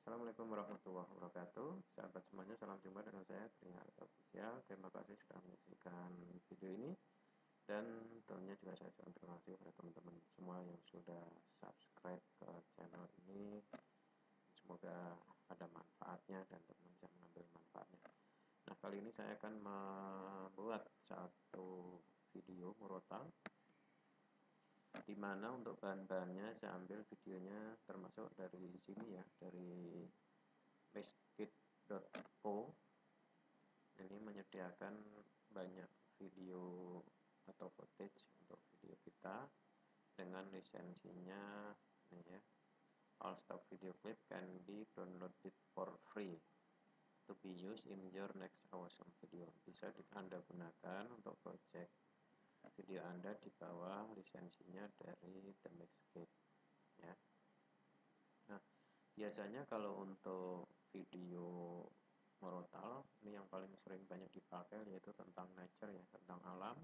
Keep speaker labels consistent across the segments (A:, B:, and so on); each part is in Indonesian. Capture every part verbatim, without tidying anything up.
A: Assalamualaikum warahmatullahi wabarakatuh. Sahabat semuanya, salam jumpa dengan saya Triharto Official. Terima kasih sudah menyaksikan video ini, dan tentunya juga saya ucapkan terima kasih kepada teman-teman semua yang sudah subscribe ke channel ini. Semoga ada manfaatnya dan teman-teman bisa mengambil manfaatnya. Nah, kali ini saya akan membuat satu video murotal, di mana untuk bahan-bahannya saya ambil videonya termasuk dari sini ya, dari meskit dot co. Ini menyediakan banyak video atau footage untuk video kita dengan lisensinya ini ya. All stock video clip can be downloaded for free to be used in your next awesome video. Bisa Anda gunakan untuk project video Anda di bawah lisensinya dari The Mixkit ya. Nah, biasanya kalau untuk video murotal ini yang paling sering banyak dipakai yaitu tentang nature ya, tentang alam.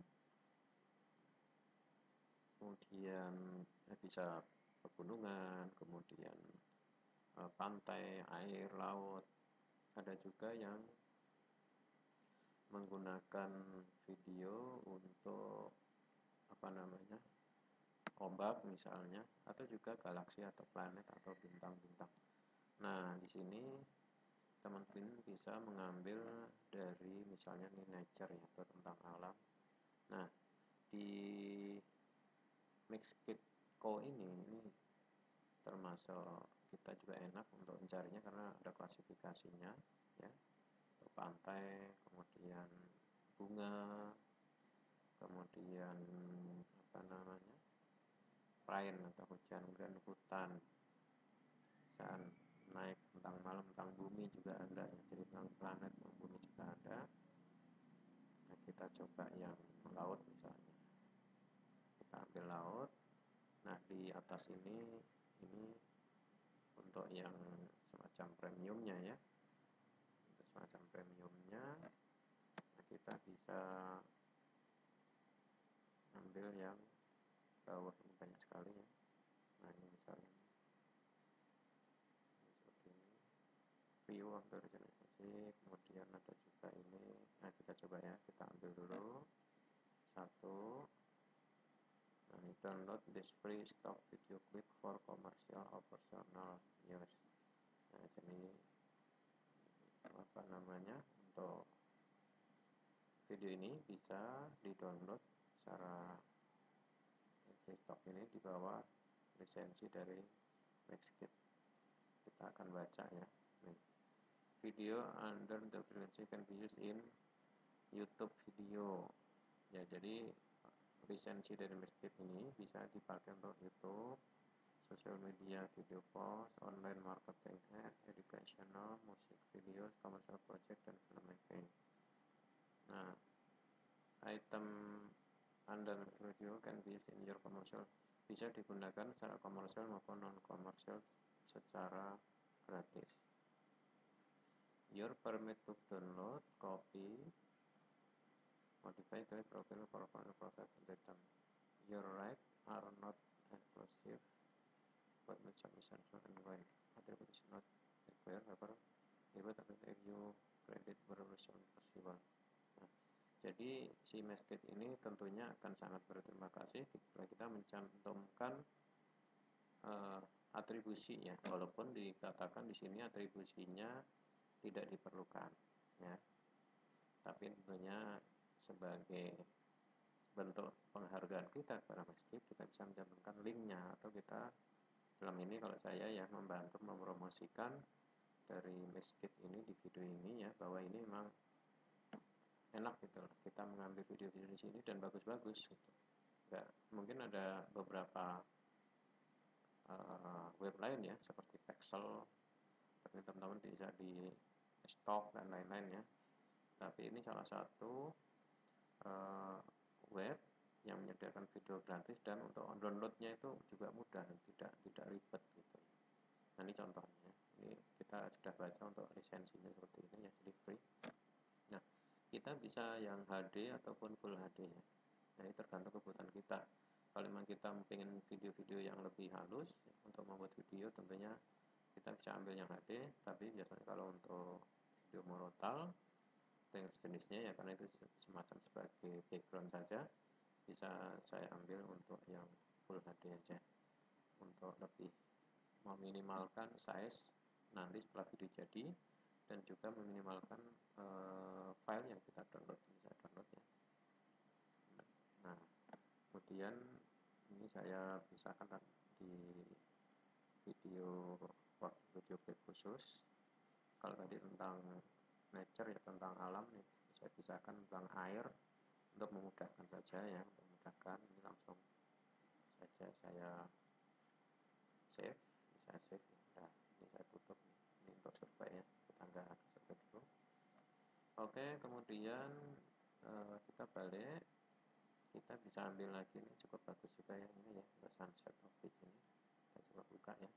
A: Kemudian eh, bisa pegunungan, kemudian eh, pantai, air, laut. Ada juga yang menggunakan video untuk apa namanya, ombak misalnya, atau juga galaksi atau planet atau bintang-bintang. Nah, di sini teman-teman bisa mengambil dari misalnya nih nature ya, atau tentang alam. Nah, di Mixkit Co ini ini termasuk kita juga enak untuk mencarinya karena ada klasifikasinya ya. Untuk pantai, kemudian bunga, kemudian apa namanya, rain atau hujan, kemudian hutan, saat naik tentang malam, tentang bumi juga ada ya, jadi tentang planet tentang bumi juga ada. Nah, kita coba yang laut misalnya, kita ambil laut. Nah, di atas ini ini untuk yang semacam premiumnya ya, untuk semacam premiumnya. Nah, kita bisa ambil yang bawah ini banyak sekali ya. Nah, ini misalnya ini seperti ini, view of the original, kemudian ada juga ini. Nah, kita coba ya, kita ambil dulu satu. Nah, ini download this free stock video clip for commercial or personal use. Nah, jadi apa namanya, untuk video ini bisa di-download secara free stock ini di bawah lisensi dari Mixkit. Kita akan baca ya. Nih. Video under the license can be used in YouTube video. Ya, jadi lisensi dari Mixkit ini bisa dipakai untuk YouTube, social media, video post, online marketing, ad, educational, musik video, commercial project, dan filmmaking. Nah, item under video can be used in your commercial, bisa digunakan secara komersial maupun non komersial secara gratis. Your permit to download, copy, modify the profile for final process item. Your rights are not exclusive, but the submission and when attribute is not required, however, even if you credit resolution possible. Nah, jadi si Mixkit ini tentunya akan sangat berterima kasih jika kita mencantumkan uh, atribusi ya, walaupun dikatakan di sini atribusinya tidak diperlukan ya, tapi tentunya sebagai bentuk penghargaan kita kepada Mixkit, kita bisa mencantumkan linknya, atau kita dalam ini kalau saya ya membantu mempromosikan dari Mixkit ini di video ini ya, bahwa ini memang enak gitu loh, kita mengambil video-video di sini dan bagus-bagus gitu. Enggak, mungkin ada beberapa uh, web lain ya seperti Pexel, seperti teman-teman bisa di stok dan lain-lain ya. Tapi ini salah satu uh, web yang menyediakan video gratis, dan untuk downloadnya itu juga mudah dan tidak tidak ribet gitu. Nah, ini contohnya. Ini kita sudah baca untuk lisensinya seperti ini ya, jadi free. Nah, kita bisa yang H D ataupun Full H D ya. Nah, ini tergantung kebutuhan kita. Kalau memang kita ingin video-video yang lebih halus untuk membuat video, tentunya kita bisa ambil yang H D, tapi biasanya kalau untuk video murotal yang sejenisnya ya, karena itu semacam sebagai background saja, bisa saya ambil untuk yang full H D aja, untuk lebih meminimalkan size nanti setelah video jadi, dan juga meminimalkan uh, file yang kita download, bisa download ya. Nah, kemudian ini saya pisahkan di video video clip khusus. Kalau tadi tentang nature ya, tentang alam nih, saya pisahkan tentang air untuk memudahkan saja ya, untuk memudahkan. Ini langsung saja saya save, saya save ya. Nah, ini saya tutup, ini untuk survei ya, kita nggak survei dulu. Oke, kemudian uh, kita balik, kita bisa ambil lagi, ini cukup bagus juga ya, ini ya, sunset of beach ini. Saya coba buka ya.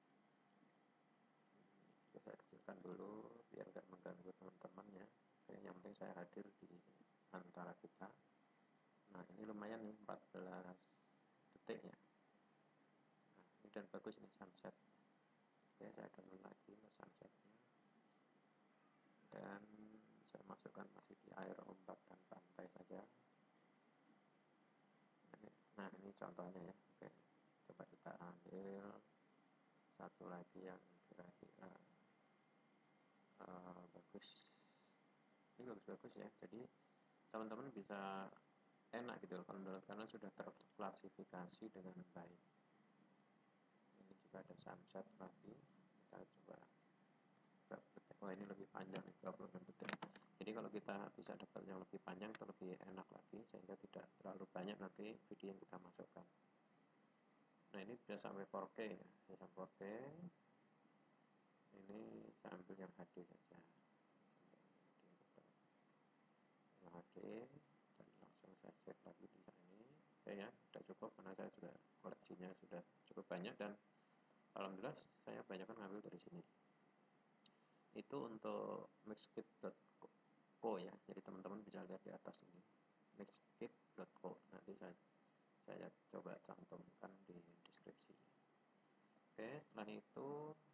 A: Saya kecilkan dulu biar nggak mengganggu teman-teman ya. Oke, yang penting saya hadir di antara kita. Nah, ini lumayan nih, empat belas detik ya. Nah, ini dan bagus nih sunset. Oke, saya download lagi untuk sunsetnya. Dan saya masukkan masih di air, ombak, dan pantai saja. Nah, ini contohnya ya. Oke, coba kita ambil satu lagi yang kira-kira uh, bagus. Ini bagus-bagus ya. Jadi teman-teman bisa enak gitu loh kalau menurut, karena sudah terklasifikasi dengan baik. Ini juga ada sunset lagi, kita coba. Oh, ini lebih panjang nih, dua puluh enam detik. Jadi kalau kita bisa dapat yang lebih panjang itu lebih enak lagi, sehingga tidak terlalu banyak nanti video yang kita masukkan. Nah, ini sudah sampai empat K ya, saya sampai empat K. Ini saya ambil yang H D saja, yang H D, dan langsung saya save lagi di sini. Oke ya, sudah cukup karena saya sudah koleksinya sudah cukup banyak, dan alhamdulillah saya banyak kan ngambil dari sini. Itu untuk mixkit dot co ya, jadi teman-teman bisa lihat di atas ini, mixkit dot co. Nanti saya saya coba cantumkan di deskripsi. Oke, setelah itu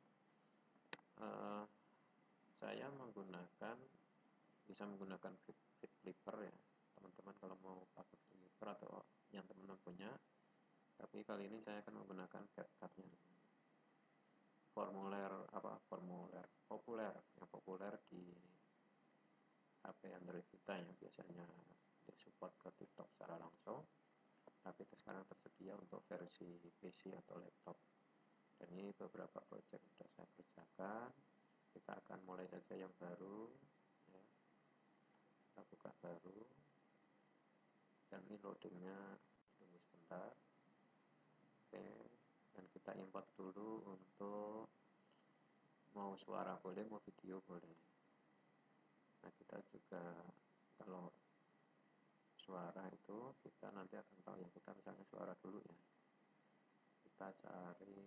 A: uh, saya menggunakan, bisa menggunakan flip, flip flipper ya teman-teman kalau mau pakai flipper atau yang teman-teman punya. Tapi kali ini saya akan menggunakan CapCut-nya, formuler apa formuler populer yang populer di H P Android kita yang biasanya disupport ke TikTok secara langsung, tapi sekarang tersedia untuk versi P C atau laptop. Dan ini beberapa project sudah saya kerjakan. Kita akan mulai saja yang baru ya. Kita buka baru, dan ini loadingnya tunggu sebentar. Oke, dan kita import dulu untuk mau suara boleh, mau video boleh. Nah, kita juga kalau suara itu kita nanti akan tahu ya, kita misalnya suara dulu ya, kita cari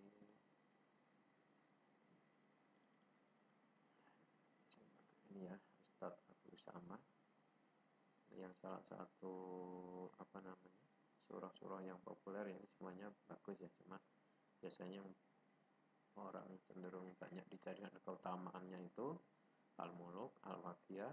A: ini ya, Ustadz Abdul Samad, yang salah satu apa namanya surah-surah yang populer ya. Ini semuanya bagus ya, cuma biasanya orang cenderung banyak dicari dan keutamaannya itu Al-Muluk, Al-Waqiah,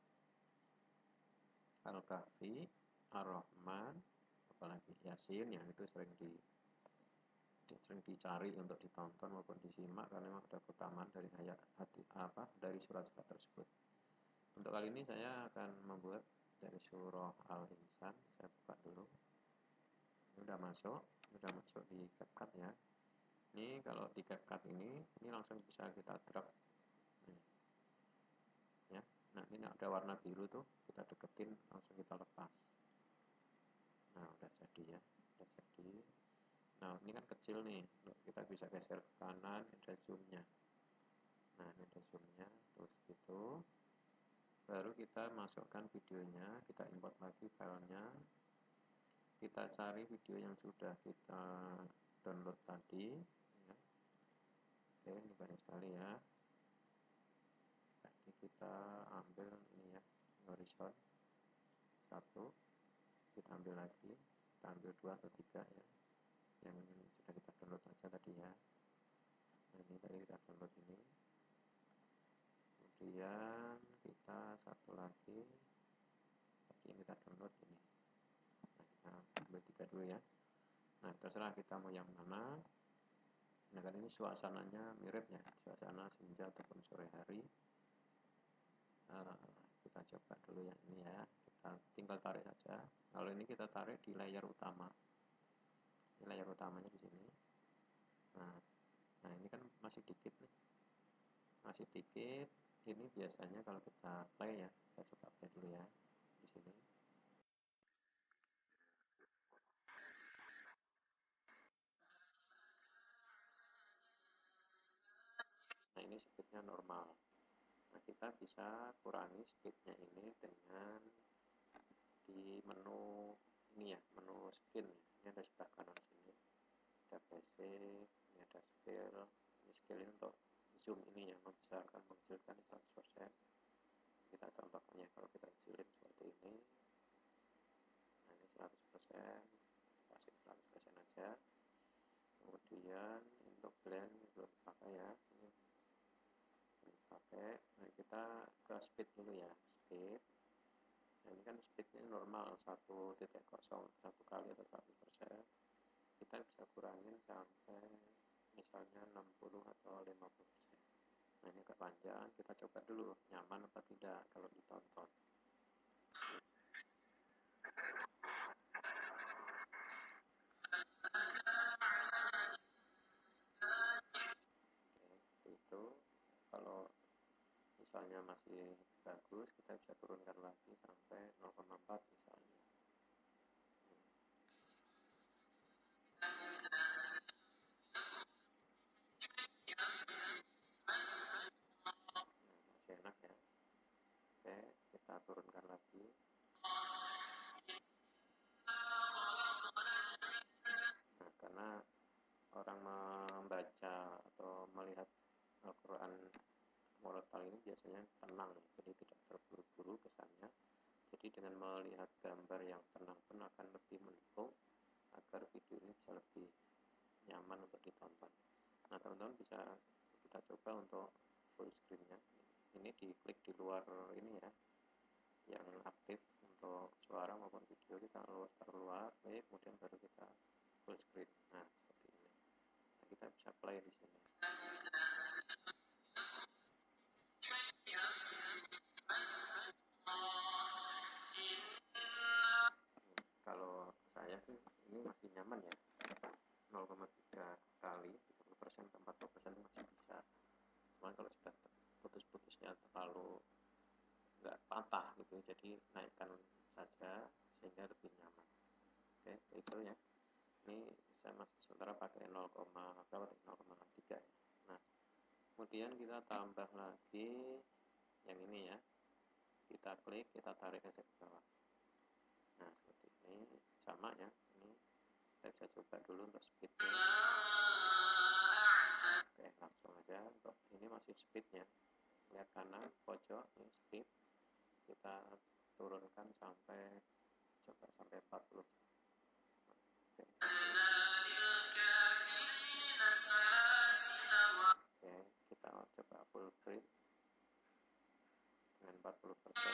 A: Al-Kahfi, Ar-Rahman, apalagi Yasin, yang itu sering di sering dicari untuk ditonton maupun disimak karena memang ada keutamaan dari ayat hati, apa dari surat-surat tersebut. Untuk kali ini saya akan membuat dari surah Al-Insan. Saya buka dulu. Ini udah masuk, udah masuk di CapCut ya. Ini kalau di CapCut ini, ini langsung bisa kita drag. Nih. Ya. Nah, ini ada warna biru tuh, kita deketin, langsung kita lepas. Nah, udah jadi ya, udah jadi. Nah, ini kan kecil nih, kita bisa geser ke kanan, ada zoomnya. Nah, ini ada zoomnya, terus gitu. Baru kita masukkan videonya, kita import lagi filenya. Kita cari video yang sudah kita download tadi. Ya. Oke, ini banyak sekali ya. Jadi kita ambil ini ya, horizon satu, kita ambil lagi, kita ambil dua atau tiga ya, yang sudah kita download aja tadi ya. Nah, ini tadi kita download ini. Kemudian kita satu lagi, lagi ini kita download ini. Nah, kita ambil tiga dulu ya. Nah, terserah kita mau yang mana. Nah, kan ini suasananya mirip ya, suasana senja ataupun sore hari. Uh, kita coba dulu yang ini ya. Kita tinggal tarik saja. Kalau ini kita tarik di layer utama. Ini layer utamanya di sini. Nah, nah ini kan masih dikit nih. Masih dikit. Ini biasanya kalau kita play ya, kita coba play dulu ya di sini. Nah, ini speednya normal. Nah, kita bisa kurangi speednya ini dengan di menu ini ya, menu skin. Ini ada sebelah kanan sini. Ada basic, ini ada scale. Ini scale ini untuk zoom ini ya, membesarkan, mengecilkan seratus persen. Kita contohnya kalau kita kecilin seperti ini. Nah, ini seratus persen. Kasih seratus persen aja. Kemudian untuk blend belum pakai ya. Ini belum pakai. Nah, kita ke speed dulu ya, speed. Nah, ini kan speednya normal satu titik nol satu kali atau seratus persen. Kita bisa kurangin sampai misalnya enam puluh atau lima puluh persen. Nah, ini agak panjang, kita coba dulu nyaman apa tidak kalau ditonton. Oke, itu kalau misalnya masih bagus, kita bisa turunkan lagi sampai nol koma empat misalnya. Nah, masih enak ya. Oke, kita turunkan lagi. Nah, karena orang membaca atau melihat Al-Quran murotal ini biasanya tenang, jadi tidak terburu-buru kesannya. Jadi dengan melihat gambar yang tenang pun akan lebih mendukung agar video ini bisa lebih nyaman untuk ditonton. Nah, teman-teman bisa kita coba untuk full screen-nya. Ini diklik di luar ini ya, yang aktif untuk suara maupun video, kita taruh luar, klik, kemudian baru kita full screen. Nah, seperti ini. Nah, kita bisa play di sini. Kalau saya sih ini masih nyaman ya, nol koma tiga kali tiga puluh persen ke empat puluh persen masih bisa. Cuman kalau sudah putus-putusnya terlalu nggak patah gitu, jadi naikkan saja sehingga lebih nyaman. Oke, itu ya. Ini saya masih sementara pakai nol, berapa nol koma tiga ya. Nah, kemudian kita tambah lagi yang ini ya, kita klik, kita tarik aja ke bawah. Nah, seperti ini sama ya. Ini kita bisa coba dulu untuk speednya. Oke, langsung aja. Untuk ini masih speednya, lihat kanan pojok ini speed, kita turunkan sampai coba sampai empat puluh. Oke. Oke, kita coba full screen dengan empat puluh persen.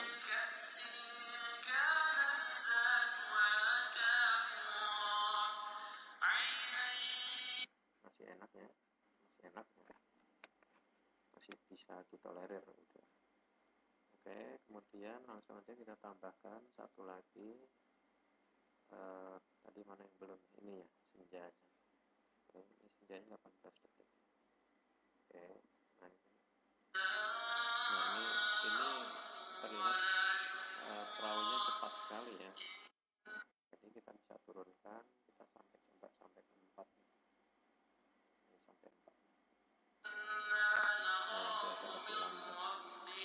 A: Masih enak ya, masih enak ya, masih bisa ditolerir gitu. Oke, kemudian langsung aja kita tambahkan satu lagi. Uh, tadi mana yang belum, ini ya, senja aja. Oke, ini senjanya delapan belas detik. Oke, nah ini, nah ini, ini terlihat uh, perahunya cepat sekali ya. Jadi kita bisa turunkan, kita sampai coba sampai ke empat. Ini sampai empat. Nah, itu agak lebih lambat.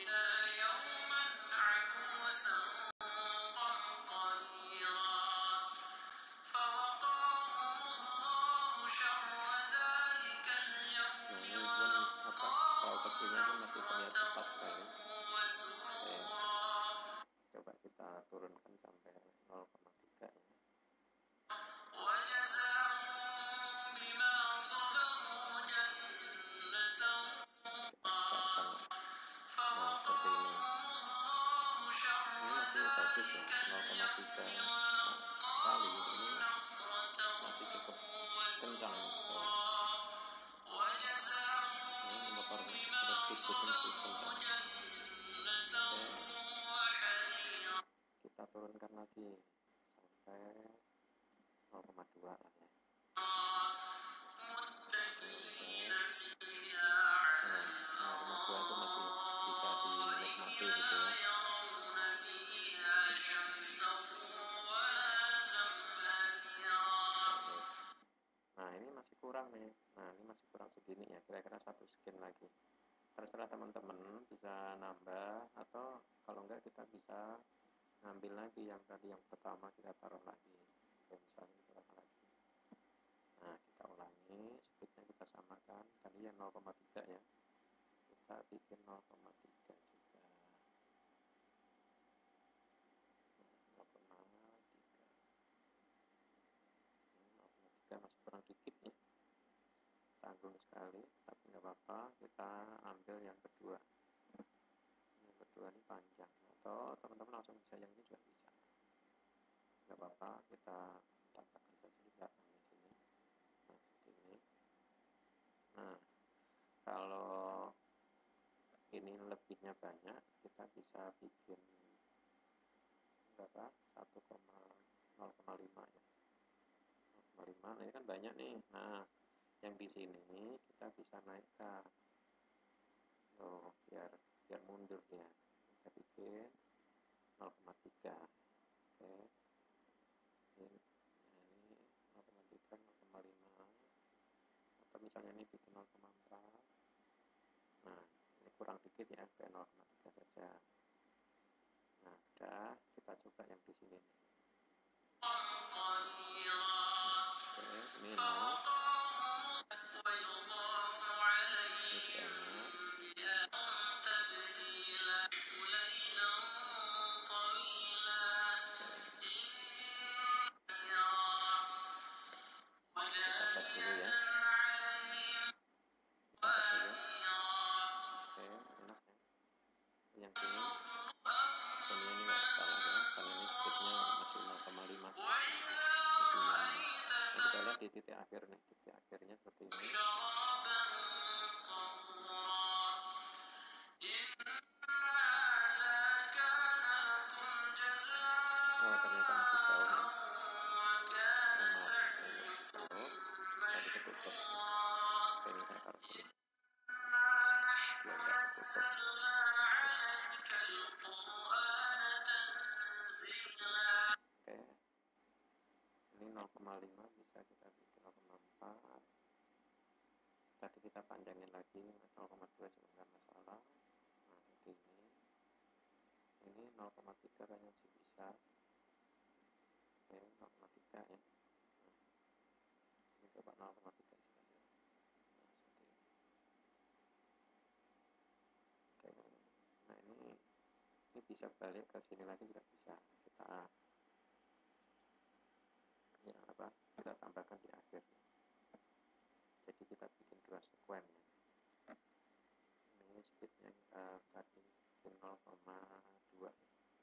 A: Kecilnya pun masih terlihat cepat sekali. Oke, coba kita turunkan sampai nol koma tiga ya. bagus ya, nol koma tiga kali ini masih cukup kencang tuh. Ini motor terus speednya masih kencang. Oke, kita turunkan lagi sampai nol koma dua lah ya. Nah, nol koma dua itu masih bisa dinikmati gitu ya. Nah, ini masih kurang nih. Nah, ini masih kurang segini ya, kira-kira satu skin lagi. Terserah teman-teman bisa nambah, atau kalau enggak kita bisa ngambil lagi yang tadi yang pertama kita taruh lagi. Oke, misalnya kita taruh lagi. Nah, kita ulangi, speednya kita samakan. Tadi yang nol koma tiga ya. Kita bikin nol koma tiga juga. nol koma tiga. nol koma tiga masih kurang dikit nih. Tanggung sekali, tapi nggak apa-apa, kita ambil yang kedua. Yang kedua ini panjang, atau teman-teman langsung bisa yang ini juga bisa, nggak apa-apa, kita tambahkan saja di belakang di sini. Nah, seperti ini. Nah, kalau ini lebihnya banyak, kita bisa bikin berapa? satu koma nol koma lima ya. nol koma lima, nah ini kan banyak nih. Nah, yang di sini kita bisa naikkan. Oh, biar biar mundur ya. Kita bikin nol koma tiga. Oke. Ini, nah ini nol koma tiga, nol koma lima. Atau misalnya ini bikin nol koma empat. Nah, ini kurang dikit ya, kayak nol koma tiga saja. Nah, udah, kita coba yang di sini. Oke, ini enak. Ini juga enak. Kita tes dulu ya. Kita tes dulu. Oke, enak ya. Yang sini, sebenarnya ini nggak salah ya, karena ini speednya masih nol koma lima. Masih nyaman. Nah, kita lihat di titik akhir nih, titik akhirnya seperti ini. Oh, ternyata masih jauh ya. Oh, maaf, ini masih jauh. Tadi ketutup. Oke, ini saya taruh sini. Biar nggak ketutup. Oke. Ini nol koma lima bisa kita bikin nol koma empat. Tadi kita panjangin lagi nol koma dua juga nggak masalah. Nah, seperti ini. Ini nol koma tiga kayaknya masih bisa. Oke, nol koma tiga ya. Nah, ini coba nol koma tiga saja. Nah, seperti ini. Oke. Nah, ini ini bisa balik ke sini lagi juga bisa. Kita ya apa? Kita tambahkan di akhir. Jadi kita bikin dua sekuen ya. Ini speednya kita tadi bikin nol koma dua.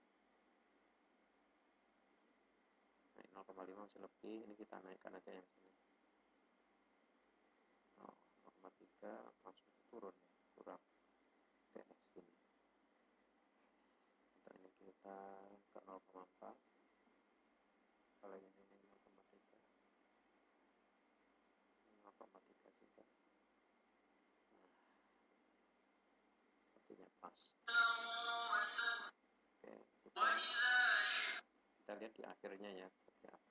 A: Nah, nol koma lima masih lebih, ini kita naikkan aja yang sini. Oh, nol koma tiga langsung turun ya, kurang. Oke, sini. Untuk ini kita ke nol koma empat. Kalau ini nol koma tiga. nol koma tiga juga. Nah, sepertinya pas. Oke, kita, kita lihat di akhirnya ya, seperti apa.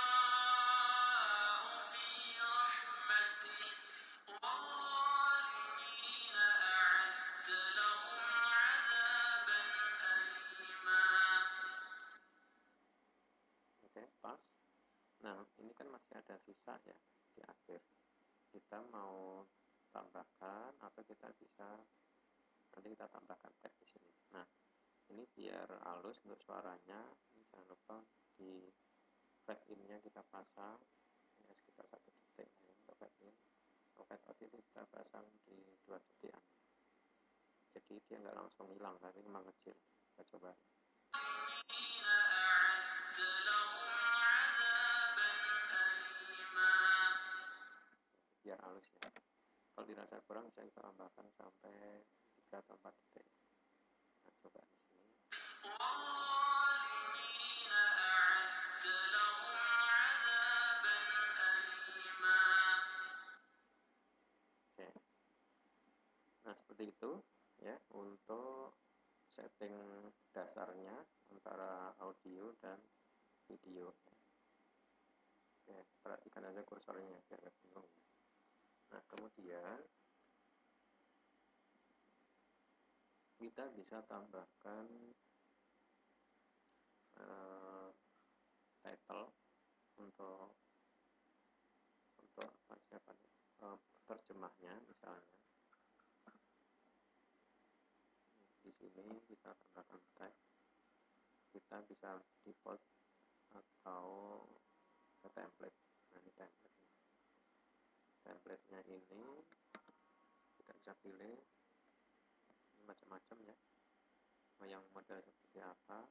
A: Oke, pas. Nah, ini kan masih ada sisa ya di akhir. Kita mau tambahkan atau kita bisa nanti kita tambahkan tag di sini. Nah, ini biar halus untuk suaranya, ini jangan lupa di fade in-nya kita pasang ya, sekitar satu detik ya, untuk fade in. Untuk fade out itu kita pasang di dua detikan. Jadi dia nggak langsung hilang, tapi mengecil. Kita coba. biar halus ya. Kalau dirasa kurang bisa kita tambahkan sampai tiga atau empat detik. Nah, coba di sini. Oke. Nah, seperti itu ya untuk setting dasarnya antara audio dan video. Oke, perhatikan aja kursornya biar nggak bingung. Nah, kemudian kita bisa tambahkan uh, title untuk untuk apa siapa nih uh, terjemahnya misalnya. Di sini kita tambahkan tag, kita bisa default atau ke template. Nah, ini template. Template-nya ini kita bisa pilih macam-macam ya, mau yang model seperti apa.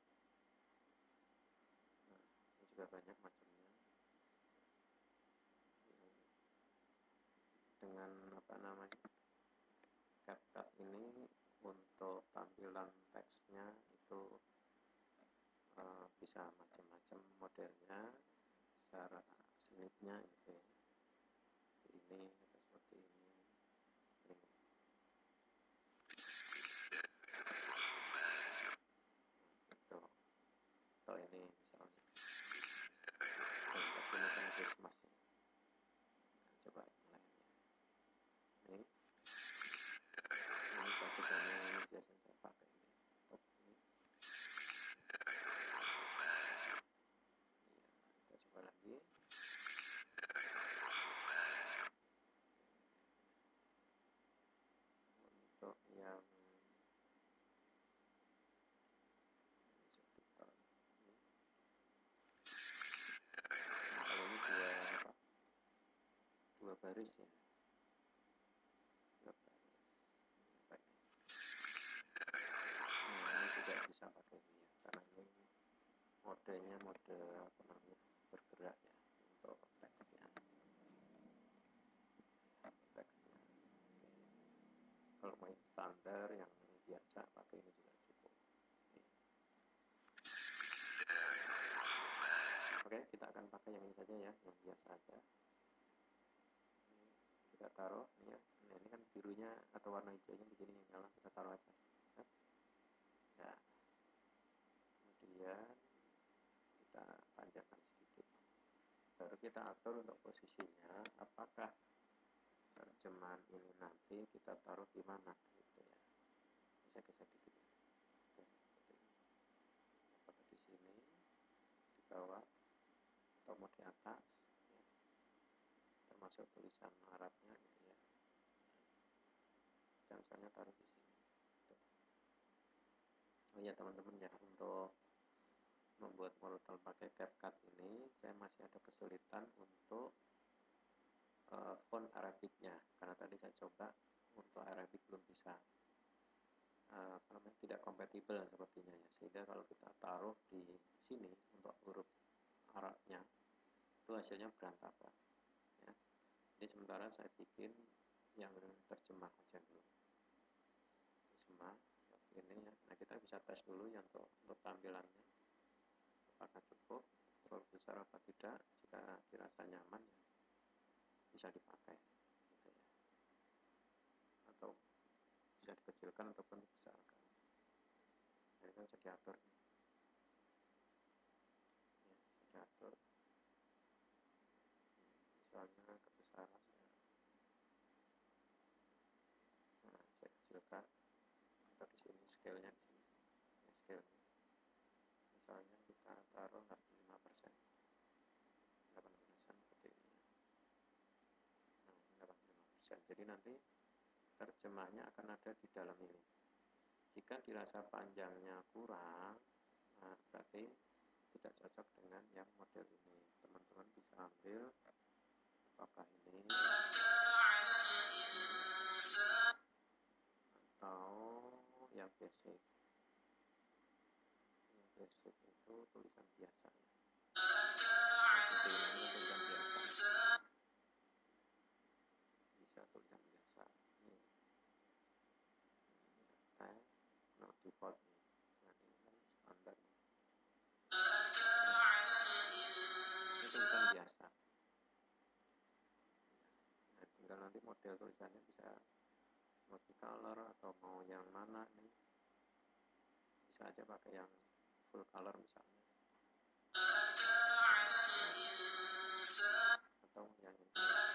A: Nah, ini juga banyak macamnya dengan apa namanya CapCut ini. Untuk tampilan teksnya itu uh, bisa macam-macam modelnya, secara slide-nya gitu ya, ini atau seperti ini. Ini gitu. Atau ini misalnya untuk tulisan Christmas. Nah, coba lainnya. Ini ini bagus, ini biasanya saya pakai ini. Top ini. Ya, kita coba lagi. Untuk yang subtitle ini. Nah, kalau ini dua apa? Dua baris ya. Dua baris. Baik. Nah, ini juga bisa pakai ini ya, karena ini modenya mode apa namanya bergerak ya untuk teksnya. Teksnya. Oke. Kalau mau yang standar yang biasa pakai ini juga cukup. Oke. Oke, kita akan pakai yang ini saja ya, yang biasa aja. Ini kita taruh ini ya. Nah, ini kan birunya atau warna hijaunya di sini yang nyala, kita taruh aja. Ya. Kemudian kita panjangkan sedikit. Baru kita atur untuk posisinya, apakah terjemahan ini nanti kita taruh di mana gitu ya. Bisa geser dikit ya. Oke, seperti ini. Apakah di sini, di bawah, atau mau di atas ya. Termasuk tulisan Arabnya gitu ya. Dan misalnya taruh di sini. Tuh. Oh iya teman-teman ya, untuk membuat wortel pakai CapCut ini saya masih ada kesulitan untuk uh, font Arabiknya, karena tadi saya coba untuk Arabik belum bisa, uh, apa namanya, tidak kompatibel sepertinya ya, sehingga kalau kita taruh di sini untuk huruf Arabnya itu hasilnya berantakan ya. Jadi sementara saya bikin yang terjemah aja dulu, terjemah seperti ini ya. Nah, kita bisa tes dulu ya untuk, untuk tampilannya apakah cukup, terlalu besar apa tidak. Jika dirasa nyaman ya bisa dipakai gitu ya, atau bisa dikecilkan ataupun dibesarkan. Nah, itu bisa diatur ya, bisa diatur misalnya kebesaran ya. Nah, saya kecilkan atau di sini scale-nya di sini ya, scale-nya misalnya kita taruh lima persen, delapan puluh persen seperti ini ya. Nah, ini delapan puluh lima persen. Jadi nanti terjemahnya akan ada di dalam ini. Jika dirasa panjangnya kurang, nah berarti tidak cocok dengan yang model ini. Teman-teman bisa ambil apakah ini atau yang basic. Yang basic itu tulisan biasa ya. Seperti ini, ini tulisan biasa. default. Nah ini kan standar. Ini tulisan biasa. Nah tinggal nanti model tulisannya bisa multicolor atau mau yang mana nih, bisa aja pakai yang full color misalnya, atau yang ini.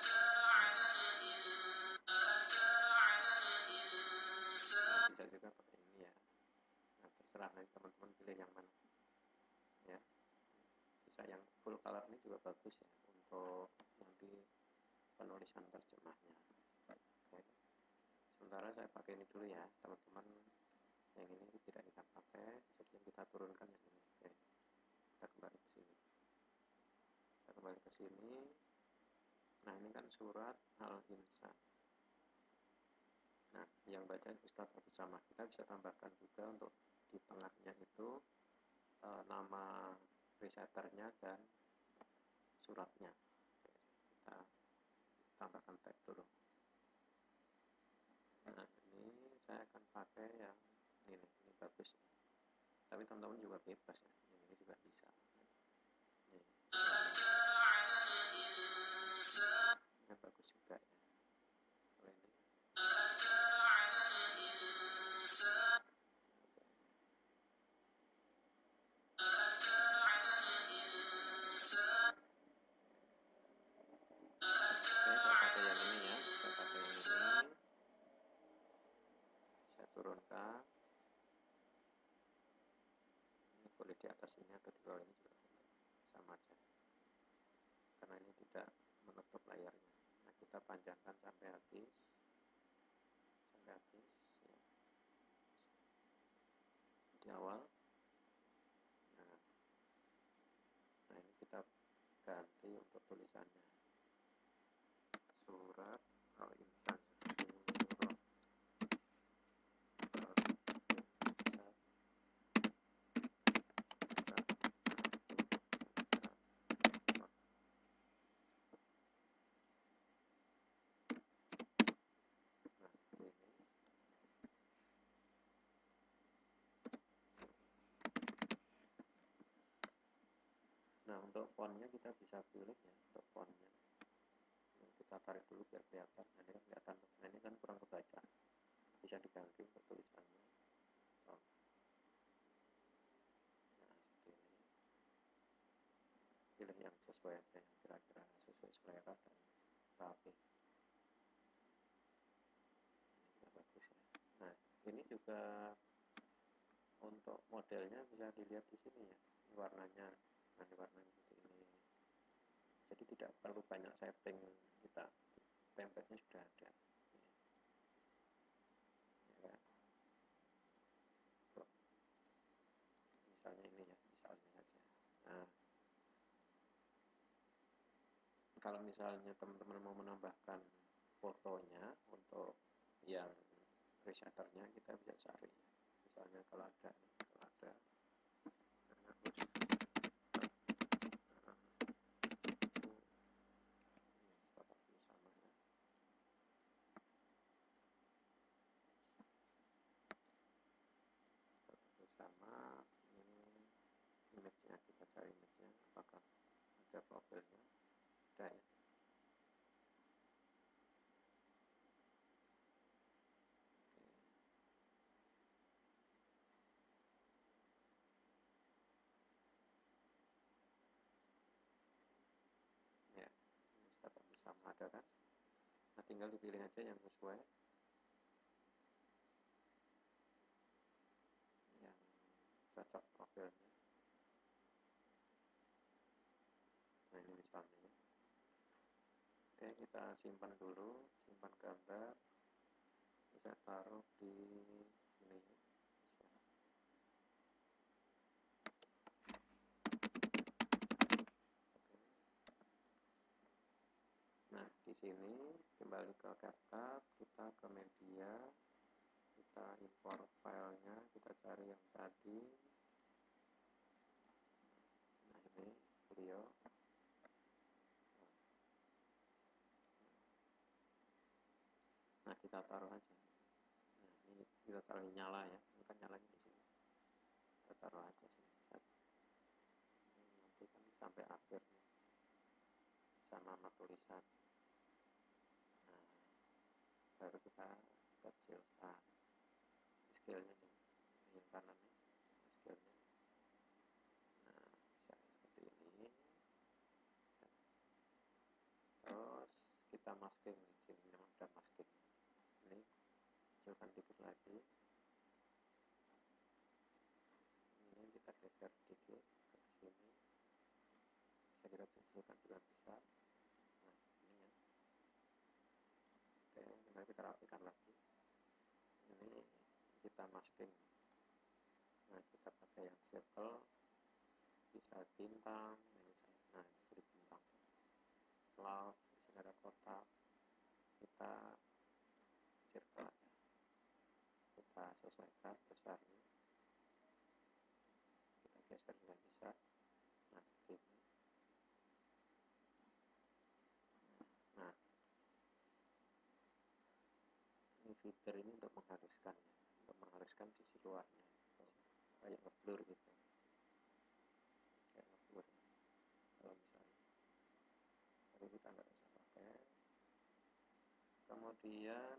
A: Nah, bisa juga pakai ini ya. Nah, terserah nanti teman-teman pilih yang mana ya. Bisa yang full color ini juga bagus ya untuk nanti penulisan terjemahnya. Oke. Sementara saya pakai ini dulu ya teman-teman, yang ini tidak kita pakai, jadi yang kita turunkan yang ini. Oke. Kita kembali ke sini. Kita kembali ke sini. Nah ini kan surat Al-Insan. Nah yang baca Ustadz Abdus Samad. Kita bisa tambahkan juga untuk di tengahnya itu e, nama researchernya dan suratnya. Oke, kita tambahkan tag dulu. Nah ini saya akan pakai yang ini, ini bagus. Tapi teman-teman juga bebas ya, yang ini juga bisa. Ini, ini bagus juga ya. Kalau ini. Turunkan, ini boleh di atas ini atau di bawah ini juga sama aja, karena ini tidak menutup layarnya. Nah kita panjangkan sampai habis, sampai habis ya. Di awal. Nah, nah ini kita ganti untuk tulisannya surat Al-Insan. Nah untuk fontnya kita bisa pilih ya, untuk fontnya nah, kita tarik dulu biar kelihatan. Nah ini kan kelihatan, nah ini kan kurang kebaca, bisa diganti untuk tulisannya. Oh. Nah seperti ini, pilih yang sesuai aja, yang kira-kira sesuai selera dan rapi. Ini juga bagus ya. Nah ini juga untuk modelnya bisa dilihat di sini ya, ini warnanya. Nah ini warnanya seperti ini, jadi tidak perlu banyak setting, kita template-nya sudah ada ya kan. Tuh. Misalnya ini ya, misalnya aja. Nah kalau misalnya teman-teman mau menambahkan fotonya untuk yang resetternya, kita bisa cari misalnya kalau ada, kalau ada sama ya. Sama ini image-nya, kita cari image-nya apakah ada profilnya, ada ya. Ya, Ustadz sama ada kan. Nah tinggal dipilih aja yang sesuai, yang cocok profilnya. Nah ini misalnya ya. Oke, kita simpan dulu, simpan gambar, bisa taruh di sini ya. Bisa. Oke. Nah di sini kembali ke CapCut, kita ke media, kita import filenya, kita cari yang tadi. Nah ini video. Nah kita taruh aja. Nah ini kita taruh nyala ya, ini kan nyalanya di sini. taruh aja sih set. Nanti kan sampai akhir nih sama nama tulisan. Nah baru kita kecilkan scale-nya nih, yang kanan nih scale-nya. Nah bisa seperti ini. Terus kita masking nih, sini memang udah masking. Ini kecilkan dikit lagi. Ini kita geser dikit ke sini. Bisa kita kecilkan juga bisa. Nah ini ya. Oke, kemudian kita rapikan lagi. Ini kita masking. Nah kita pakai yang circle, bisa bintang. Nah ini jadi bintang. Cloud, di sini ada kotak. Kita circle aja. Kita sesuaikan besarnya. Kita geser juga bisa. Nah seperti ini. Nah ini fitur ini untuk mengharuskan, untuk mengharuskan sisi luarnya, kayak ngeblur gitu, kayak ngeblur. Kalau misalnya, tapi kita nggak bisa pakai. Kemudian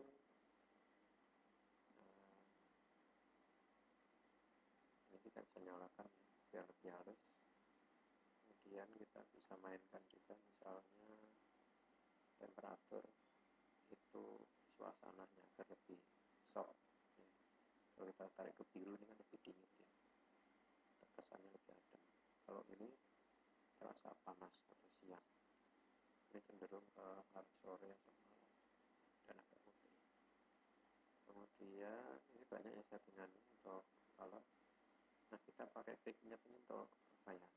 A: ini kita bisa nyalakan biar lebih halus. Kemudian kita bisa mainkan juga misalnya temperatur itu suasananya agar lebih soft ya. Kalau kita tarik ke biru ini kan lebih dingin ya, kesannya lebih adem. Kalau ini terasa panas atau siang, ini cenderung ke arah sore atau malam dan agak putih. Kemudian ini banyak ya settingan untuk kalau nah kita pakai picknap ini untuk apa ya,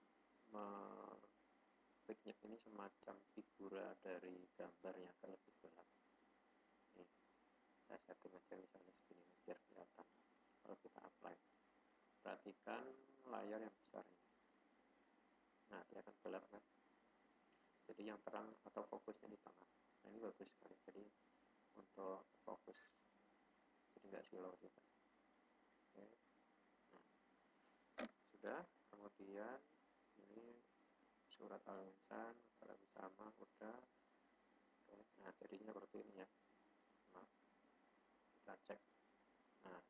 A: picknap ini semacam figura dari gambar yang akan lebih gelap. Nih saya setting aja misalnya segini biar kelihatan. Kalau kita apply, perhatikan layar yang besar ini. Nah dia akan gelap kan, jadi yang terang atau fokusnya di tengah. Nah ini bagus sekali, jadi untuk fokus, jadi nggak silau juga. Oke. Nah sudah. Kemudian ini surat al-insan kalau sama udah. Oke. Nah jadinya seperti ini ya. Nah kita cek. Nah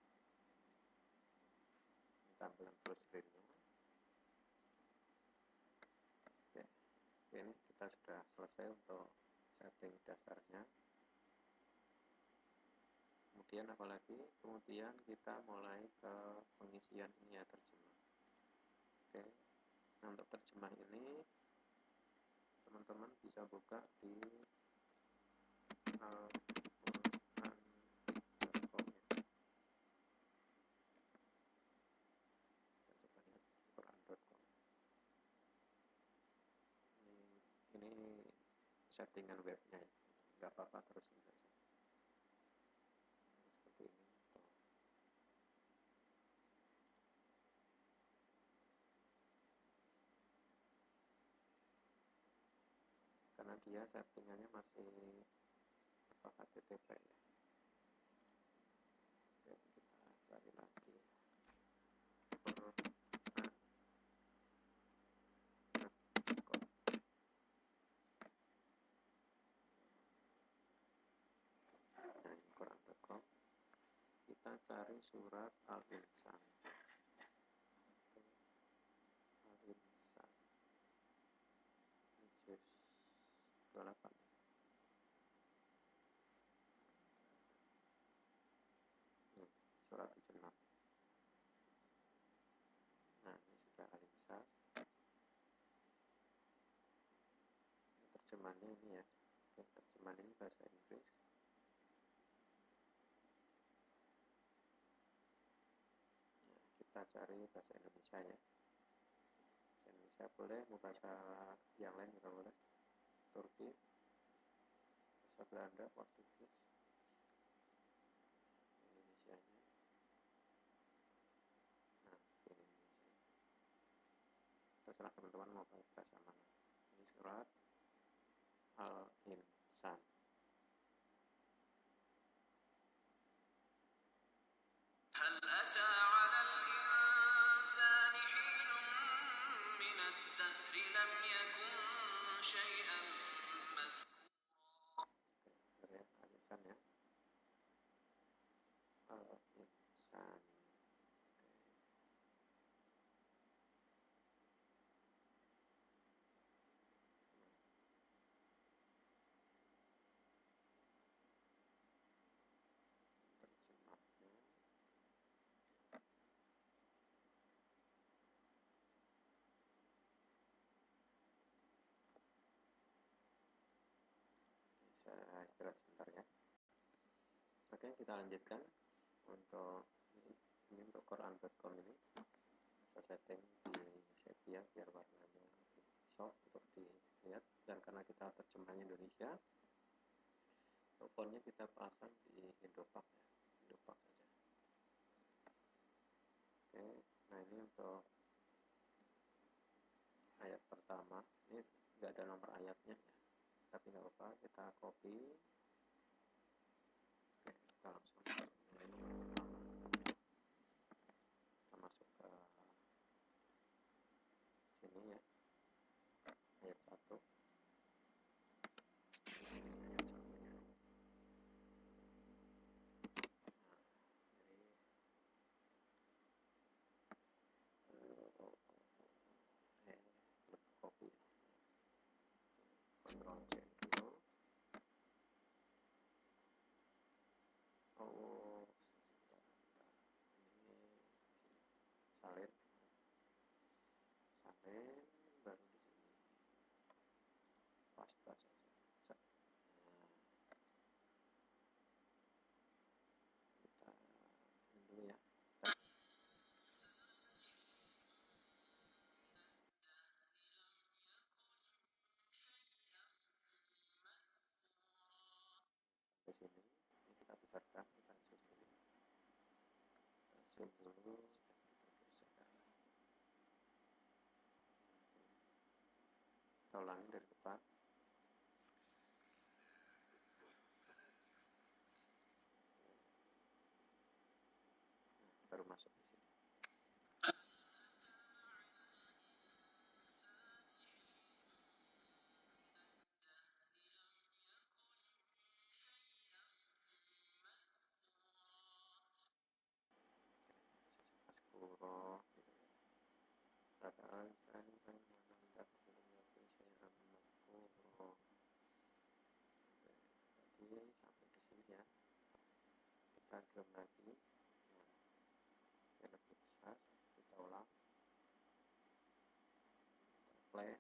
A: ini tampilan full screen-nya. Oke. Ini kita sudah selesai untuk setting dasarnya. Kemudian apalagi, kemudian kita mulai ke pengisian ini ya, terjemah. Oke, nah untuk terjemah ini teman-teman bisa buka di al quran dot com ya. Kita coba lihat quran dot com. Ini, ini settingan webnya ya, nggak apa-apa terusin saja. Seperti ini. Karena dia settingannya masih apa H T T P ya. Oke, kita cari lagi. Nah, ini quran dot com. Kita cari surat al-insan. Al-insan. Juz dua puluh delapan. Hmm, surat tujuh puluh enam. Nah, ini sudah al-insan. Terjemahannya ini ya. Oke, terjemahan ini bahasa Inggris. Nah, kita cari bahasa Indonesia ya. Bahasa Indonesia boleh, mau bahasa yang lain juga boleh. Turki, bahasa Belanda, Portugis, Indonesianya. Nah, Indonesia. Terserah teman-teman mau pakai bahasa mana. Ini surat al-insan. هل أتى على الإنسان ya, al-insan ya. Al-insan. Terjemahnya. Saya istirahat sebentar ya. Oke, kita lanjutkan untuk ini, ini untuk Quran dot com ini. Saya setting di sepia biar warnanya soft untuk dilihat, dan karena kita terjemahnya Indonesia, untuk fontnya kita pasang di Indopak ya, Indopak saja. Oke, nah ini untuk ayat pertama, ini nggak ada nomor ayatnya ya, tapi nggak apa-apa, kita copy. Oke, kita langsung kita masuk ke sini ya, ayat satu. Ayat satunya. Nah, jadi uh, oh, oh, oh, eh, copy, Ctrl C dulu. Oh, sebentar, ini salin, salin, baru di sini pasta saja. Nah, kita ini dulu ya. Kita sampai sini, ini kita besarkan, kita zoom dulu, kita zoom dulu, dan kita geser. Kita ulangi dari depan. Nah, baru masuk di sini. Askuro, gitu ya. Padahal saya kan menanggap belum yakin saya akan makuro. Jadi sampai di sini ya. Kita zoom lagi. Nah, yang lebih besar, kita ulang, kita play.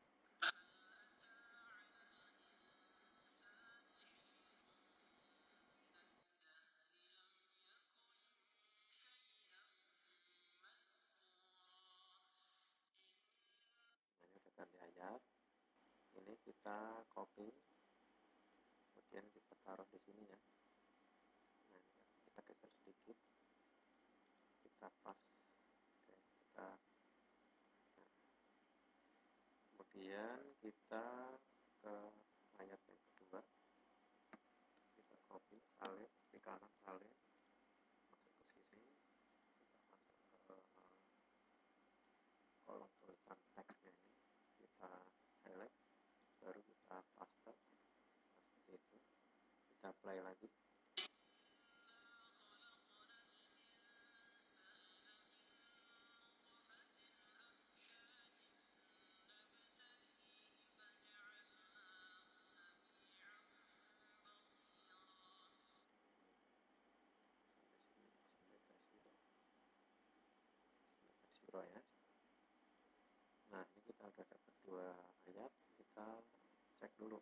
A: Nah, ini udah ganti ayat. Ini kita copy, kemudian kita taruh di sini ya. Nah, kita geser sedikit, kita pas. Oke, kita. Nah, kemudian kita ke ayat yang kedua, kita copy, salin di kanan, salin masuk ke sini, kita masuk ke kolom tulisan teksnya ini, kita highlight, baru kita paste. Nah, seperti itu. Kita play lagi. Sampai ke zero, sampai ke zero ya. Nah, ini kita udah dapat dua ayat, kita cek dulu.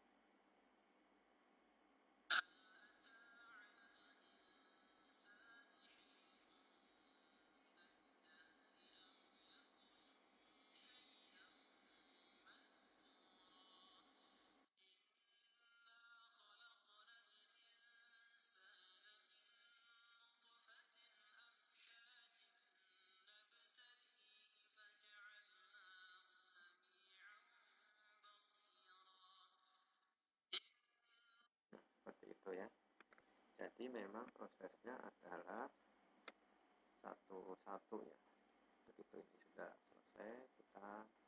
A: Nah, seperti itu ya. Jadi memang prosesnya adalah satu-satu ya. Begitu ini sudah selesai, kita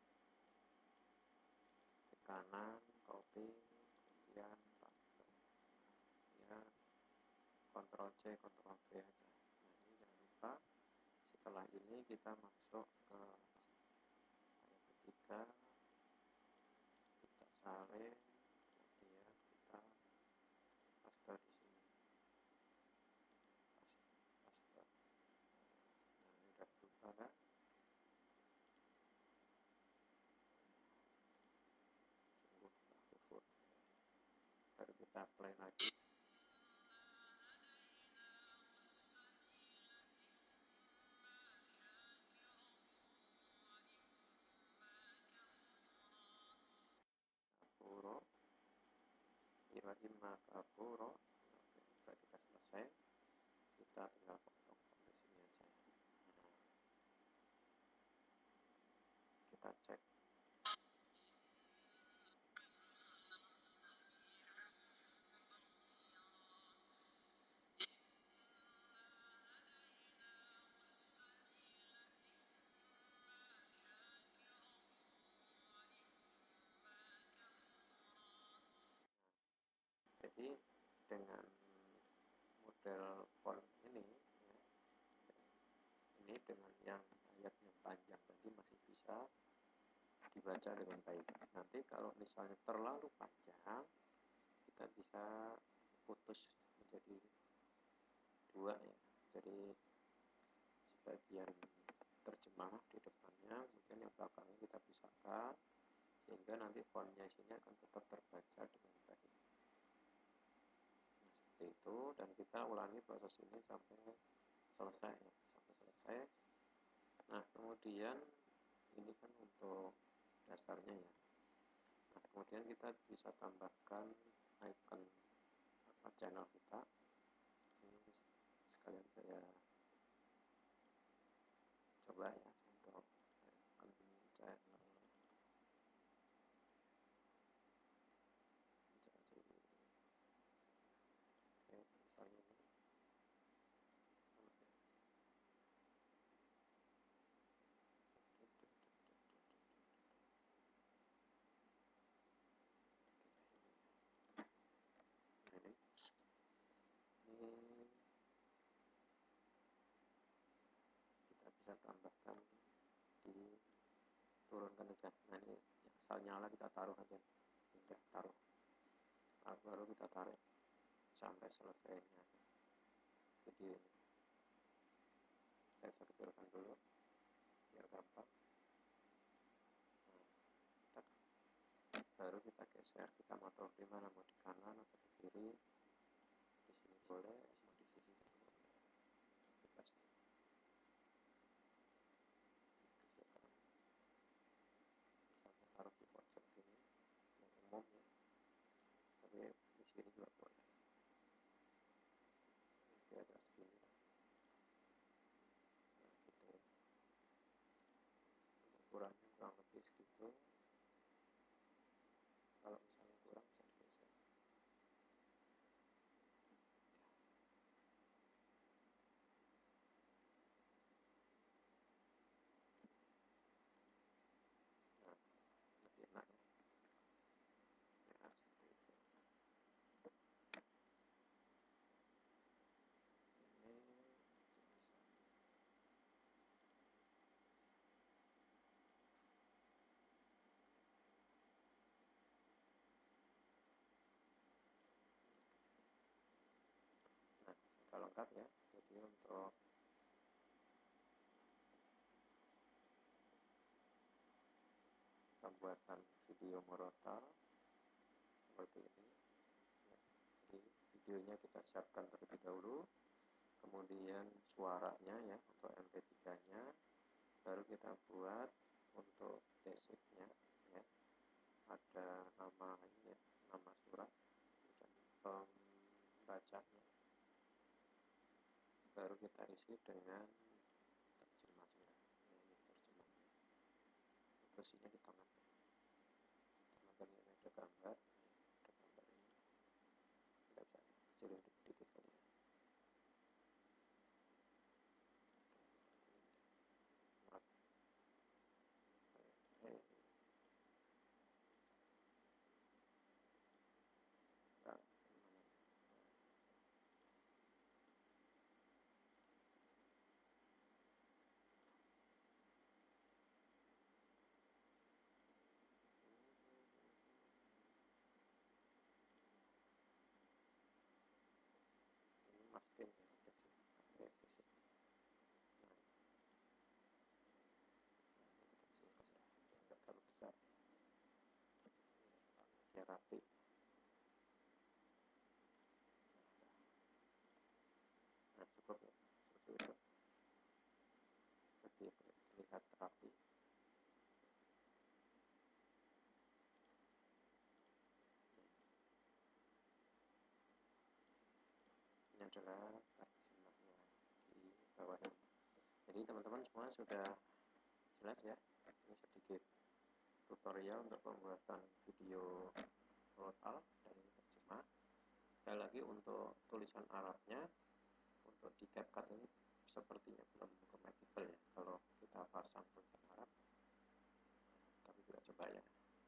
A: kanan, copy, kemudian ya Ctrl C, Ctrl V aja. Nah ini jangan lupa, setelah ini kita masuk ke ayat ketiga, kita salin, kemudian kita paste di sini, paste, paste. Nah ini udah berubah kan? Sungguh bagus. Baru kita play lagi. Kafuro, ya imma kafuro. Sudah kita selesai, kita tinggal potong sampai sini aja. Nah, kita cek. Jadi dengan model font ini ya, ini dengan yang ayat yang panjang tadi masih bisa dibaca dengan baik. Nanti kalau misalnya terlalu panjang, kita bisa putus menjadi dua ya. Jadi sebagian terjemah di depannya, mungkin yang belakangnya kita pisahkan, sehingga nanti fontnya isinya akan tetap terbaca dengan baik. Nah, seperti itu, dan kita ulangi proses ini sampai selesai ya, sampai selesai. Nah, kemudian ini kan untuk dasarnya ya. Nah, kemudian kita bisa tambahkan icon apa channel kita. Ini sekalian saya coba ya untuk icon channel. Jadi, oke, misalnya ini. Ini, ini kita bisa tambahkan di turunkan saja. Nah ini asal nyala kita taruh aja, kita taruh, nah, baru kita tarik sampai selesainya video ini. Saya kecilkan dulu biar gampang. Nah, baru kita geser, kita mau taruh di mana, mau di kanan atau di kiri, di sini boleh, mau di sisi sini boleh, bebas. Kecilkan, misalnya taruh di pojok sini, yang umum ya, tapi di sini juga boleh, di atas sini. Nah gitu ya, ukurannya kurang lebih segitu. Kalau misalnya kurang bisa digeser. Nah, lebih enak ya. Ya, seperti itu. Ini bisa. Nah, sudah lengkap ya. Jadi untuk pembuatan video murotal seperti ini ya. Jadi videonya kita siapkan terlebih dahulu, kemudian suaranya ya untuk M P tiga nya, baru kita buat untuk basicnya ya, ada nama ini ya, nama surat dan pembacanya, baru kita isi dengan terjemahnya. Ini terjemahnya, posisinya di tengah. Tengah ini ada gambar, ada gambar ini. Kita bisa kecilin dikit kali ya. Maaf. Eh, rapi. Nah, cukup ya, seperti itu. Lebih terlihat rapi. Ini adalah terjemahnya di bawah ini. Jadi teman-teman semua sudah jelas ya. Ini sedikit tutorial untuk pembuatan video total dan terjemah. Sekali lagi untuk tulisan Arabnya, untuk di CapCut ini sepertinya belum compatible ya kalau kita pasang tulisan Arab. Tapi kita coba ya.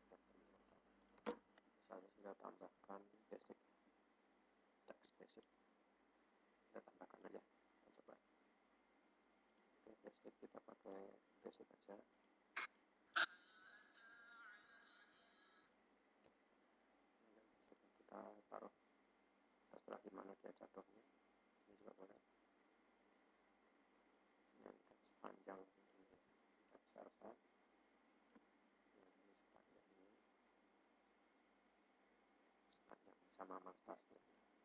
A: Misalnya kita tambahkan basic, text basic. Kita tambahkan aja. Kita coba. Oke, basic kita pakai basic aja. Kita taruh terserah gimana dia jatuhnya. Ini juga boleh. Yang sepanjang ini kita besar-besar. Yang ini sepanjang ini. Sepanjang sama mastasnya.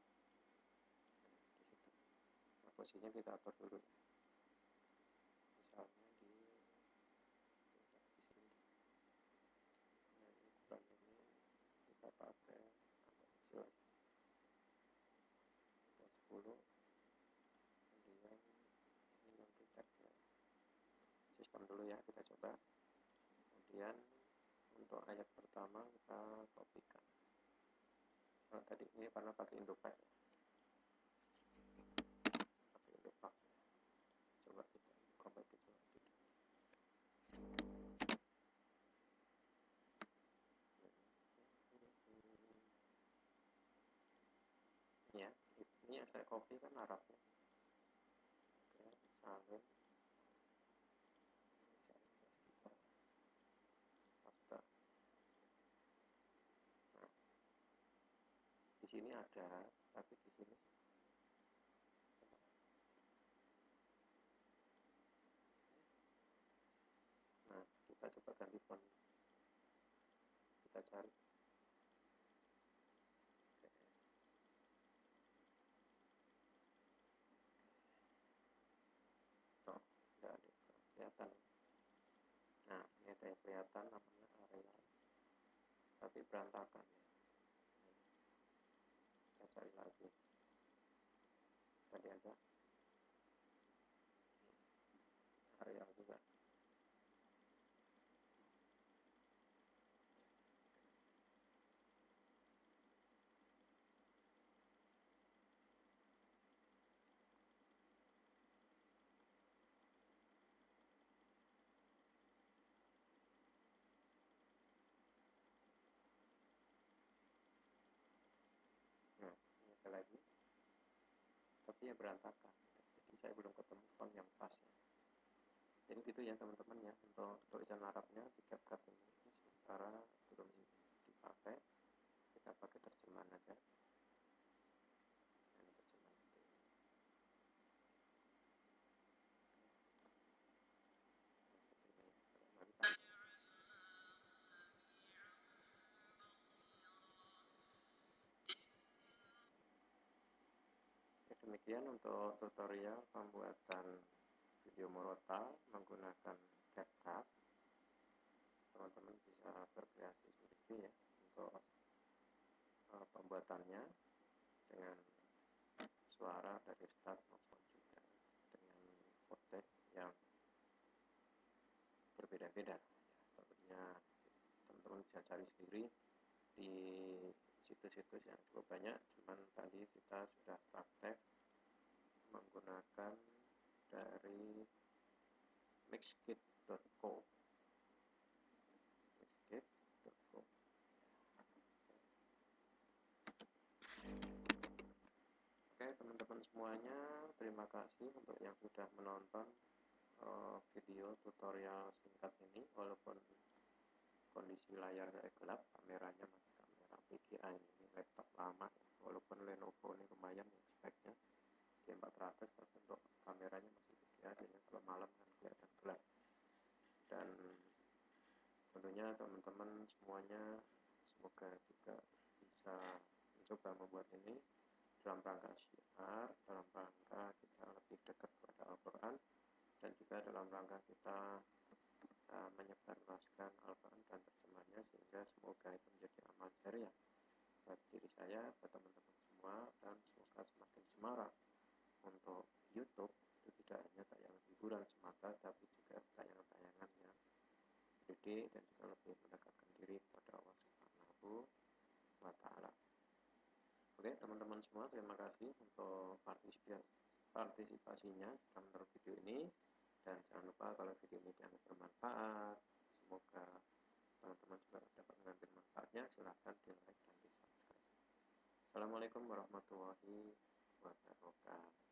A: Di situ. Nah, posisinya kita atur dulu. Misalnya di di sini. Nah, ini ukuran ini kita pakai agak kecil. sepuluh. Kemudian ini nanti teksnya sistem dulu ya, kita coba. Kemudian untuk ayat pertama kita kopikan. Nah, tadi ini karena pakai Indopack, pakai Indopack. Coba kita kompatibel tidak. Ya, ini yang saya copy kan Arabnya. Oke, salin. Paste. Nah, di sini ada, tapi di sini nah, kita coba ganti font. Kita cari. Oh, tidak ada kelihatan. Nah, ini ada yang kelihatan namanya area, tapi berantakan. Kita cari lagi. Tadi ada area juga. Nah, ini ada lagi, tapi ya berantakan. Jadi saya belum ketemu font yang pas. Jadi gitu ya teman-teman ya, untuk tulisan Arabnya di CapCut ini sementara belum dipakai. Kita pakai terjemahan aja. Ini terjemahan itu. Demikian untuk tutorial pembuatan video murotal menggunakan CapCut. Teman-teman bisa berkreasi sendiri ya untuk uh, pembuatannya dengan suara dari start maupun juga dengan podcast yang berbeda-beda. Ya, tentunya teman-teman bisa cari sendiri di situs-situs yang cukup banyak. Cuman tadi kita sudah praktek menggunakan dari mixkit dot co. mixkit dot co. Oke teman-teman semuanya, terima kasih untuk yang sudah menonton uh, video tutorial singkat ini. Walaupun kondisi layar gelap, kameranya masih kamera P G A ini, ini laptop lama. Walaupun Lenovo ini lumayan speknya G empat ratus, tapi untuk kameranya masih P G A, jadi kalau malam kan kelihatan gelap. Dan tentunya teman-teman semuanya semoga juga juga bisa mencoba membuat ini dalam rangka syiar, dalam rangka kita lebih dekat kepada Al-Quran, dan juga dalam rangka kita uh, menyebarluaskan Al-Quran dan terjemahnya, sehingga semoga itu menjadi amal jariah buat diri saya, buat teman-teman semua, dan semoga semakin semarak untuk YouTube itu tidak hanya tayangan hiburan semata, tapi juga tayangan-tayangan yang mendidik dan juga lebih mendekatkan diri kepada Allah Subhanahu wa Ta'ala. Oke teman-teman semua, terima kasih untuk partisipasinya dalam video ini, dan jangan lupa kalau video ini dianggap bermanfaat, semoga teman-teman juga dapat mengambil manfaatnya, silahkan di like dan di subscribe. Assalamualaikum warahmatullahi wabarakatuh.